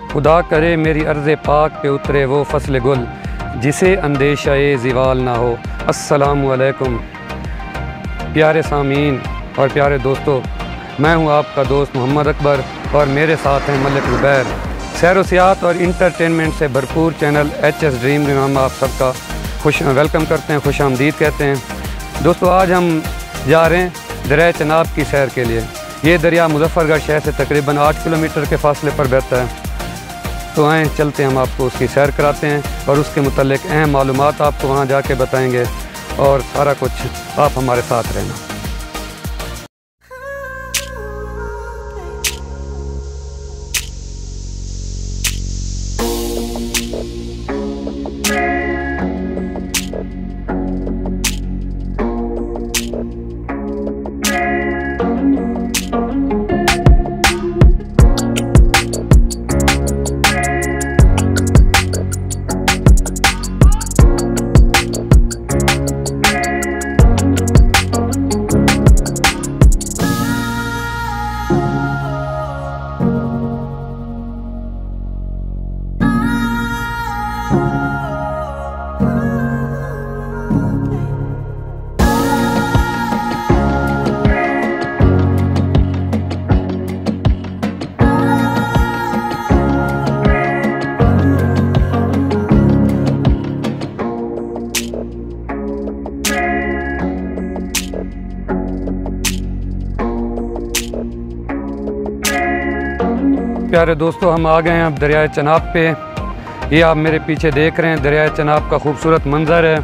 खुदा करे मेरी अर्ज़ पाक पे उतरे वो फसल गुल जिसे अंदेशाए ज़िवाल ना हो। अस्सलामु अलैकुम प्यारे सामीन और प्यारे दोस्तों, मैं हूं आपका दोस्त मोहम्मद अकबर और मेरे साथ हैं मलिक ज़ुबैर। सैर व सियाहत और इंटरटेनमेंट से भरपूर चैनल HS ड्रीम में हम आप सबका वेलकम करते हैं, खुश आमदीद कहते हैं। दोस्तों, आज हम जा रहे हैं दरिया चनाब की सैर के लिए। ये दरिया मुजफ्फरगढ़ शहर से तकरीबन 8 किलोमीटर के फासले पर बहता है। तो आएँ चलते हैं, हम आपको उसकी सैर कराते हैं और उसके मुतल्लिक अहम मालूमात आपको वहाँ जाके बताएंगे और सारा कुछ आप हमारे साथ रहना। प्यारे दोस्तों, हम आ गए हैं अब दरिया चनाब पे। ये आप मेरे पीछे देख रहे हैं दरिया चनाब का खूबसूरत मंज़र है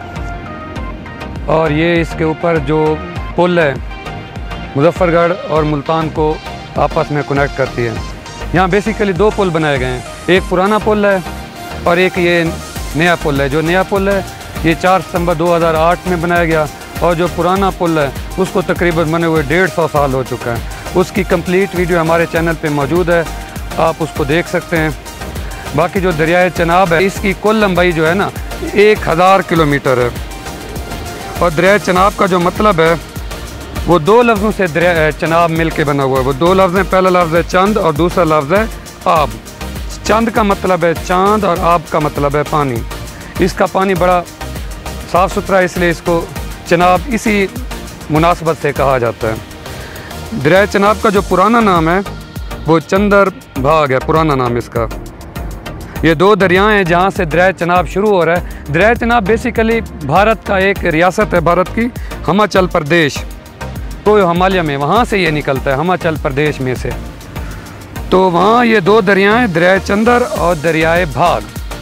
और ये इसके ऊपर जो पुल है मुजफ्फरगढ़ और मुल्तान को आपस में कनेक्ट करती है। यहाँ बेसिकली 2 पुल बनाए गए हैं, एक पुराना पुल है और एक ये नया पुल है। जो नया पुल है ये 4 सितंबर 2008 में बनाया गया और जो पुराना पुल है उसको तकरीबन बने हुए 150 साल हो चुका है। उसकी कंप्लीट वीडियो हमारे चैनल पे मौजूद है, आप उसको देख सकते हैं। बाकी जो दरिया चनाब है इसकी कुल लंबाई जो है ना 1000 किलोमीटर है और दरिया चनाब का जो मतलब है वो 2 लफ्ज़ों से दरिया चनाब मिल के बना हुआ है। वो 2 लफ्ज़ हैं, पहला लफ्ज़ है चंद और दूसरा लफ्ज़ है आब। चंद का मतलब है चांद और आब का मतलब है पानी। इसका पानी बड़ा साफ़ सुथरा है, इसलिए इसको चनाब इसी मुनासबत से कहा जाता है। दरिया चनाब का जो पुराना नाम है वो चंदर भाग है, पुराना नाम इसका। ये 2 दरियाएं हैं जहाँ से दरिया चनाब शुरू हो रहा है। दरिया चनाब बेसिकली भारत का एक रियासत है, भारत की हिमाचल प्रदेश, तो हिमालय में वहाँ से ये निकलता है, हिमाचल प्रदेश में से। तो वहाँ ये 2 दरियाएं, दरिया चंदर और दरियाए भाग।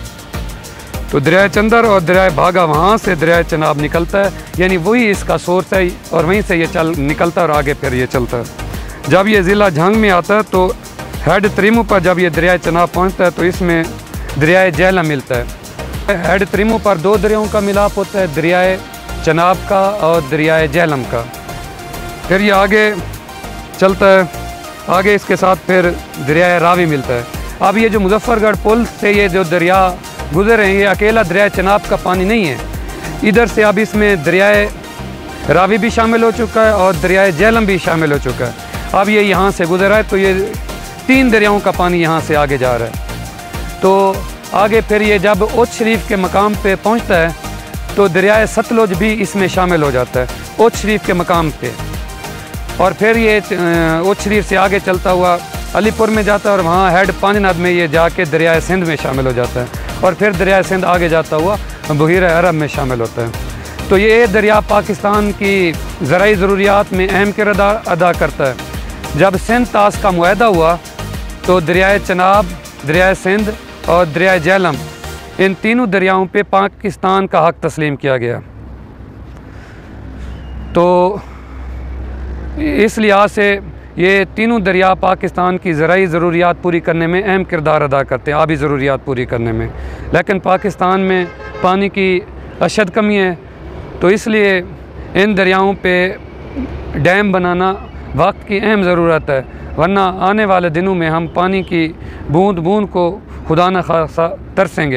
तो दरिया चंदर और दरिया भागा वहाँ से दरिया चनाब निकलता है, यानी वही इसका सोर्स है और वहीं से ये निकलता है और आगे फिर ये चलता है। जब ये ज़िला झंग में आता है तो हेड त्रिमू पर जब ये दरिया चनाब पहुँचता है तो इसमें दरिया झेलम मिलता है। हेड त्रिमू पर 2 दरियाओं का मिलाप होता है, दरिया चनाब का और दरिया झेलम का। फिर ये आगे चलता है, आगे इसके साथ फिर दरिया रावी मिलता है। अब ये जो मुजफ्फरगढ़ पुल से ये जो दरिया गुजर रहे हैं ये अकेला दरिया चनाब का पानी नहीं है, इधर से अब इसमें दरिया रावी भी शामिल हो चुका है और दरिया झेलम भी शामिल हो चुका है। अब ये यहाँ से गुजर रहा है तो ये 3 दरियाओं का पानी यहाँ से आगे जा रहा है। तो आगे फिर ये जब ओछ शरीफ के मकाम पे पहुँचता है तो दरिया सतलुज भी इसमें शामिल हो जाता है ओछ शरीफ के मकाम पे। और फिर ये ओछ शरीफ से आगे चलता हुआ अलीपुर में जाता है और वहाँ हेड पानीनाद में ये जाके दरिया सिंध में शामिल हो जाता है और फिर दरिया सिंध आगे जाता हुआ बहीरा अरब में शामिल होता है। तो ये दरिया पाकिस्तान की ज़राई ज़रूरियात में अहम किरदार अदा करता है। जब सिंध ताश का मुआहदा हुआ तो दरिया चनाब, दरिया सिंध और दरिया झेलम, इन तीनों दरियाओं पे पाकिस्तान का हक़ तस्लीम किया गया। तो इस लिहाज से ये तीनों दरिया पाकिस्तान की ज़राई ज़रूरियात पूरी करने में अहम किरदार अदा करते हैं, आबी ज़रूरियात पूरी करने में। लेकिन पाकिस्तान में पानी की अशद कमी है, तो इसलिए इन दरियाओं पे डैम बनाना वक्त की अहम ज़रूरत है, वरना आने वाले दिनों में हम पानी की बूंद बूंद को खुदा न खासा तरसेंगे।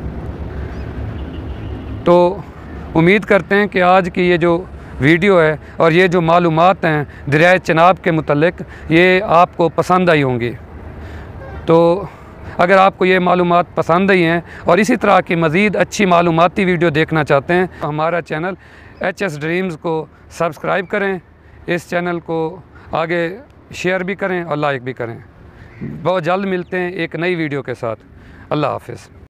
तो उम्मीद करते हैं कि आज की ये जो वीडियो है और ये जो मालूमात हैं दरिया चनाब के मुतल्लिक, ये आपको पसंद आई होंगी। तो अगर आपको ये मालूमात पसंद आई हैं और इसी तरह की मज़ीद अच्छी मालूमाती वीडियो देखना चाहते हैं तो हमारा चैनल HS ड्रीम्स को सब्सक्राइब करें, इस चैनल को आगे शेयर भी करें और लाइक भी करें। बहुत जल्द मिलते हैं एक नई वीडियो के साथ। अल्लाह हाफ़िज़।